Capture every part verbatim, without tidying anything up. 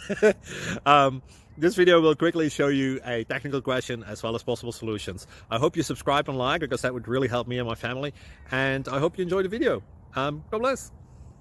um, this video will quickly show you a technical question as well as possible solutions. I hope you subscribe and like, because that would really help me and my family. And I hope you enjoy the video. Um, God bless.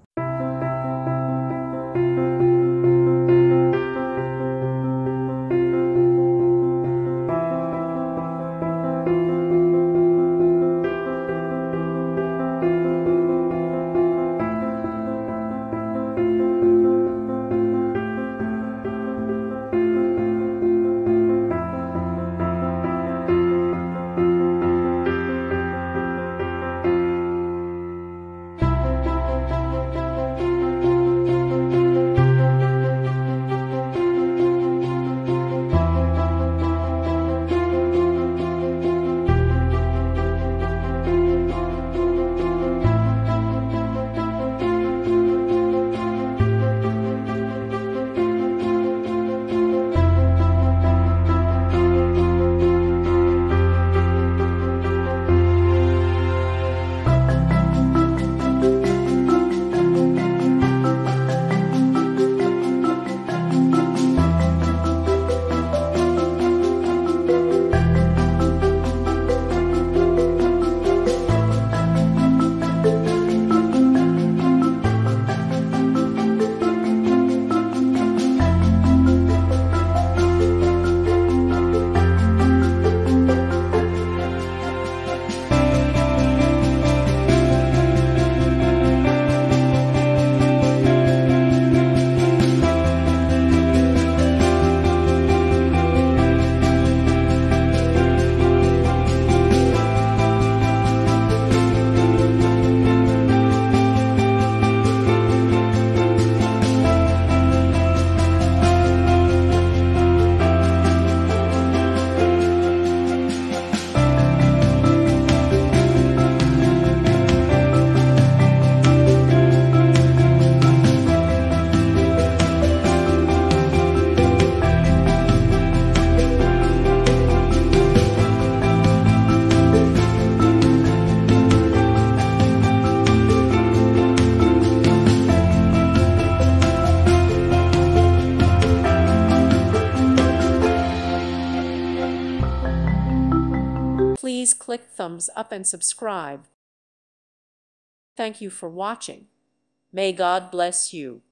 Please click thumbs up and subscribe. Thank you for watching. May God bless you.